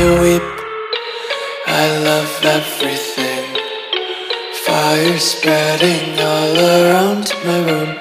you weep. I love everything. Fire spreading all around my room.